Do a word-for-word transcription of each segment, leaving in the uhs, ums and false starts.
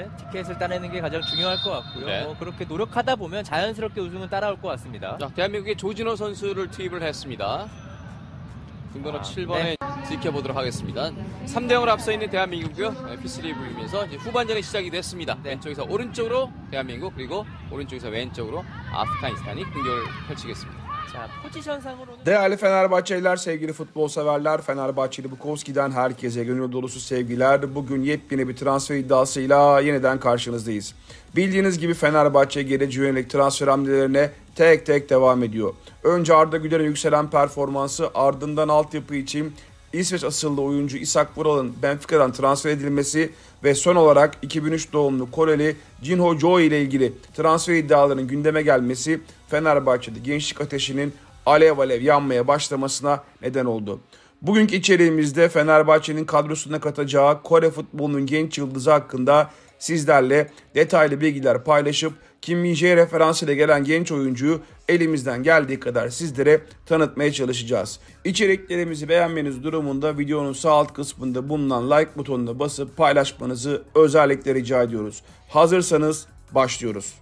이제 티켓을 따내는 게 가장 중요할 것 같고요. 네. 뭐 그렇게 노력하다 보면 자연스럽게 우승은 따라올 것 같습니다. 자, 대한민국의 조진호 선수를 투입을 했습니다. 등번호 아, 칠 번에 네. 지켜보도록 하겠습니다. 삼 대 영으로 앞서 있는 대한민국이요. 피쓰리 불리면서 이제 후반전이 시작이 됐습니다. 네. 왼쪽에서 오른쪽으로 대한민국, 그리고 오른쪽에서 왼쪽으로 아프가니스탄이 공격을 펼치겠습니다. 자, 포지션상으로는 Değerli Fenerbahçeliler, sevgili futbol severler, Fenerbahçeli Bukowski'den herkese gönül dolusu sevgiler. Bugün yepyeni bir transfer iddiasıyla yeniden karşınızdayız. Bildiğiniz gibi Fenerbahçe geleceğe yönelik transfer hamlelerine tek tek devam ediyor. Önce Arda Güler'in yükselen performansı, ardından altyapı için İsveç asıllı oyuncu Isak Vural'ın Benfica'dan transfer edilmesi ve son olarak iki bin üç doğumlu Koreli Jinho Jo ile ilgili transfer iddialarının gündeme gelmesi Fenerbahçe'de gençlik ateşinin alev alev yanmaya başlamasına neden oldu. Bugünkü içeriğimizde Fenerbahçe'nin kadrosuna katacağı Kore futbolunun genç yıldızı hakkında sizlerle detaylı bilgiler paylaşıp Kim Min-jae referansıyla gelen genç oyuncuyu elimizden geldiği kadar sizlere tanıtmaya çalışacağız. İçeriklerimizi beğenmeniz durumunda videonun sağ alt kısmında bulunan like butonuna basıp paylaşmanızı özellikle rica ediyoruz. Hazırsanız başlıyoruz.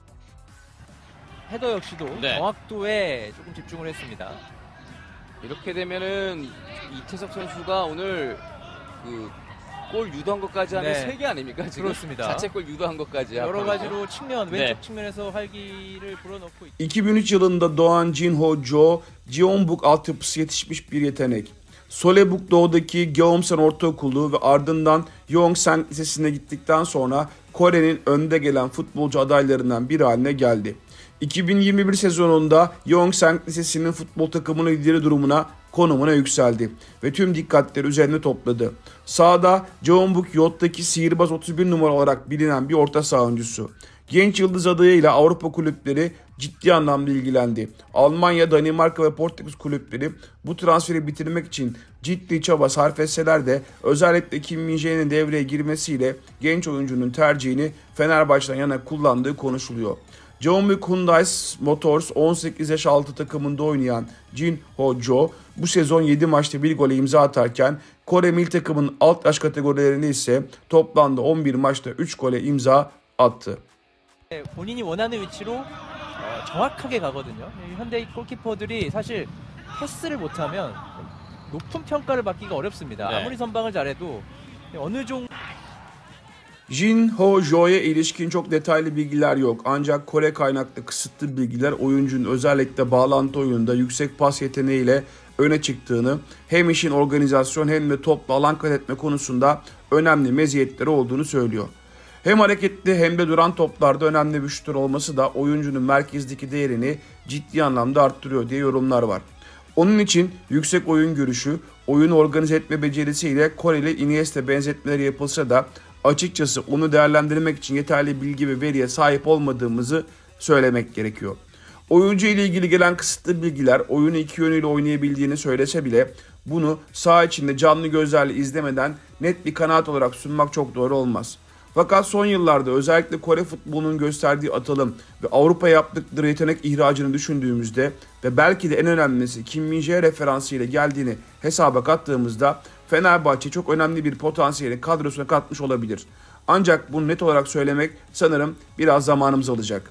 헤더 역시도 네. 정확도에 조금 집중을 했습니다. 이렇게 되면은 이태석 선수가 오늘 그 골 유도한 것까지 하면 네. 세 개 아닙니까? 지금 그렇습니다. 자책골 유도한 것까지 여러 합하면요. 가지로 측면, 왼쪽 네. 측면에서 활기를 불어넣고 있 iki bin üç yılında doğan Jinho Jo, Jeonbuk altyapısı yetişmiş bir yetenek. Solebuk Doğu'daki Gyeongsan Ortaokulu ve ardından Yongsan Lisesi'ne gittikten sonra Kore'nin önde gelen futbolcu adaylarından biri haline geldi. iki bin yirmi bir sezonunda Yongsan Lisesi'nin futbol takımının lideri durumuna konumuna yükseldi ve tüm dikkatleri üzerine topladı. Sahada Jeonbuk Yot'taki sihirbaz otuz bir numara olarak bilinen bir orta saha oyuncusu. Genç yıldız adayıyla Avrupa kulüpleri ciddi anlamda ilgilendi. Almanya, Danimarka ve Portekiz kulüpleri bu transferi bitirmek için ciddi çaba sarf etseler de özellikle Kim Min-jae'nin devreye girmesiyle genç oyuncunun tercihini Fenerbahçe'den yana kullandığı konuşuluyor. Jeonbuk Hyundai Motors on sekiz yaş altı takımında oynayan Jinho Jo bu sezon yedi maçta bir gole imza atarken Kore milli takımının alt yaş kategorilerinde ise toplamda on bir maçta üç gole imza attı. 본인이 원하는 위치로 어, 정확하게 가거든요. 현대 골키퍼들이 사실 패스를 못하면 높은 평가를 받기가 어렵습니다. 네. 아무리 선방을 잘해도 어느 정도 Jinho Jo'ya ilişkin çok detaylı bilgiler yok. Ancak Kore kaynaklı kısıtlı bilgiler oyuncunun özellikle bağlantı oyununda yüksek pas yeteneğiyle öne çıktığını, hem işin organizasyon hem de topla alan kat etme konusunda önemli meziyetleri olduğunu söylüyor. Hem hareketli hem de duran toplarda önemli bir şutör olması da oyuncunun merkezdeki değerini ciddi anlamda arttırıyor diye yorumlar var. Onun için yüksek oyun görüşü, oyunu organize etme becerisiyle Koreli Iniesta benzetmeleri yapılsa da açıkçası onu değerlendirmek için yeterli bilgi ve veriye sahip olmadığımızı söylemek gerekiyor. Oyuncu ile ilgili gelen kısıtlı bilgiler oyunu iki yönüyle oynayabildiğini söylese bile bunu saha içinde canlı gözlerle izlemeden net bir kanaat olarak sunmak çok doğru olmaz. Fakat son yıllarda özellikle Kore futbolunun gösterdiği atılım ve Avrupa yaptıkları yetenek ihracını düşündüğümüzde ve belki de en önemlisi Kim Min-jae referansı ile geldiğini hesaba kattığımızda Fenerbahçe çok önemli bir potansiyeli kadrosuna katmış olabilir. Ancak bunu net olarak söylemek sanırım biraz zamanımız alacak.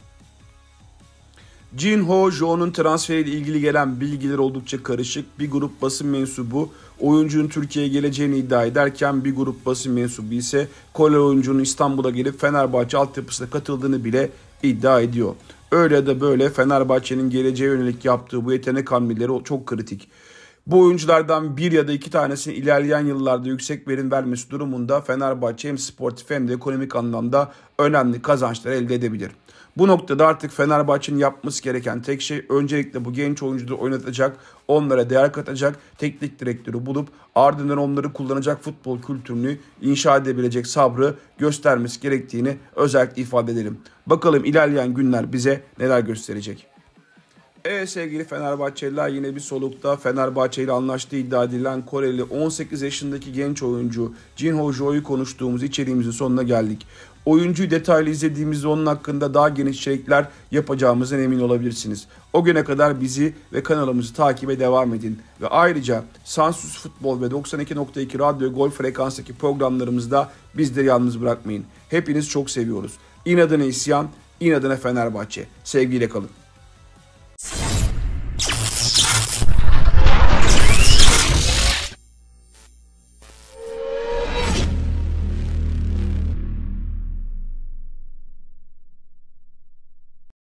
Jinho Jo'nun transferiyle ilgili gelen bilgiler oldukça karışık. Bir grup basın mensubu oyuncunun Türkiye'ye geleceğini iddia ederken bir grup basın mensubu ise Kore oyuncunun İstanbul'a gelip Fenerbahçe altyapısına katıldığını bile iddia ediyor. Öyle ya da böyle Fenerbahçe'nin geleceğe yönelik yaptığı bu yetenek hamleleri çok kritik. Bu oyunculardan bir ya da iki tanesinin ilerleyen yıllarda yüksek verim vermesi durumunda Fenerbahçe hem sportif hem de ekonomik anlamda önemli kazançlar elde edebilir. Bu noktada artık Fenerbahçe'nin yapması gereken tek şey öncelikle bu genç oyuncuları oynatacak, onlara değer katacak teknik direktörü bulup ardından onları kullanacak futbol kültürünü inşa edebilecek sabrı göstermesi gerektiğini özellikle ifade edelim. Bakalım ilerleyen günler bize neler gösterecek. Evet sevgili Fenerbahçeliler, yine bir solukta Fenerbahçe ile anlaştığı iddia edilen Koreli on sekiz yaşındaki genç oyuncu Jin Ho-jo'yu konuştuğumuz içeriğimizin sonuna geldik. Oyuncuyu detaylı izlediğimizde onun hakkında daha geniş içerikler yapacağımızdan emin olabilirsiniz. O güne kadar bizi ve kanalımızı takibe devam edin. Ve ayrıca Sansuz Futbol ve doksan iki nokta iki Radyo Gol frekanstaki programlarımızda bizleri yalnız bırakmayın. Hepiniz çok seviyoruz. İnadına isyan, inadına Fenerbahçe. Sevgiyle kalın.